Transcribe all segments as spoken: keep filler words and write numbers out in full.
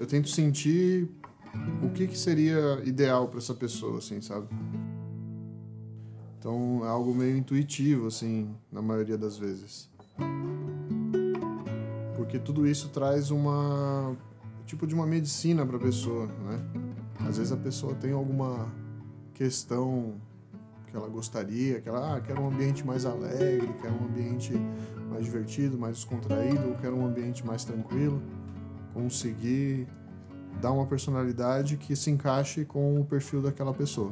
eu tento sentir o que, que seria ideal para essa pessoa, assim, sabe? Então é algo meio intuitivo, assim, na maioria das vezes. Porque tudo isso traz uma tipo de uma medicina para a pessoa, né? Às vezes a pessoa tem alguma questão que ela gostaria, que ela ah, quer um ambiente mais alegre, quer um ambiente mais divertido, mais descontraído, ou quer um ambiente mais tranquilo. Conseguir dar uma personalidade que se encaixe com o perfil daquela pessoa.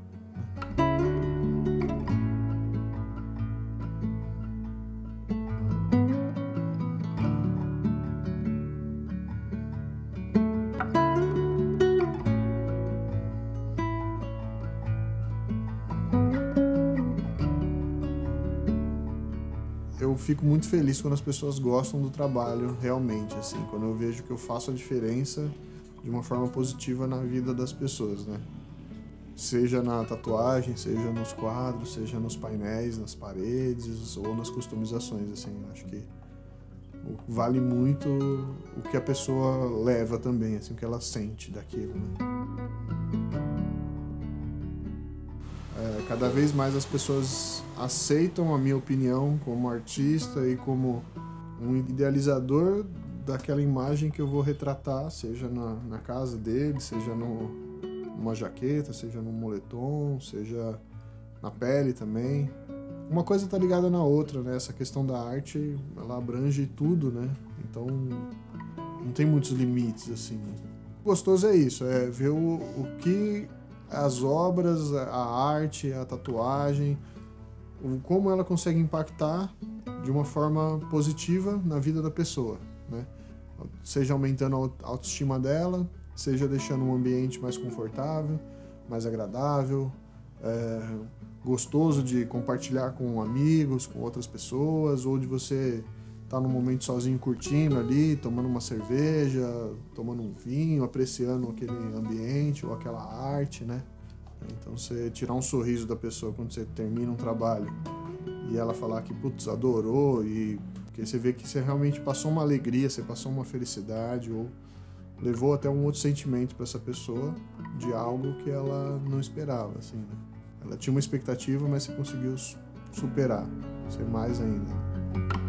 Eu fico muito feliz quando as pessoas gostam do trabalho realmente, assim, quando eu vejo que eu faço a diferença de uma forma positiva na vida das pessoas, né? Seja na tatuagem, seja nos quadros, seja nos painéis, nas paredes ou nas customizações, assim, acho que vale muito o que a pessoa leva também, assim, o que ela sente daquilo, né? É, cada vez mais as pessoas aceitam a minha opinião como artista e como um idealizador daquela imagem que eu vou retratar, seja na, na casa dele, seja no, numa jaqueta, seja num moletom, seja na pele também. Uma coisa está ligada na outra, né? Essa questão da arte, ela abrange tudo, né? Então não tem muitos limites, assim. O gostoso é isso, é ver o, o que as obras, a arte, a tatuagem, como ela consegue impactar de uma forma positiva na vida da pessoa, né? Seja aumentando a autoestima dela, seja deixando um ambiente mais confortável, mais agradável, é, gostoso de compartilhar com amigos, com outras pessoas, ou de você estar num momento sozinho curtindo ali, tomando uma cerveja, tomando um vinho, apreciando aquele ambiente ou aquela arte, né? Então você tirar um sorriso da pessoa quando você termina um trabalho e ela falar que, putz, adorou, e porque você vê que você realmente passou uma alegria, você passou uma felicidade ou levou até um outro sentimento para essa pessoa de algo que ela não esperava, assim, né? Ela tinha uma expectativa, mas você conseguiu superar, ser mais ainda.